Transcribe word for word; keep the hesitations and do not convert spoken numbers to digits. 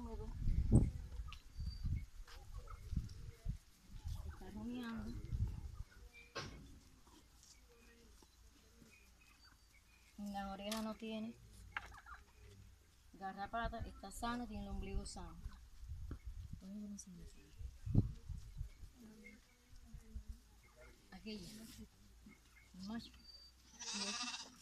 desnudo. Está rumiando. En las orejas no tiene. Garrapata está sano, tiene el ombligo sano. Aquella. El macho. Y este.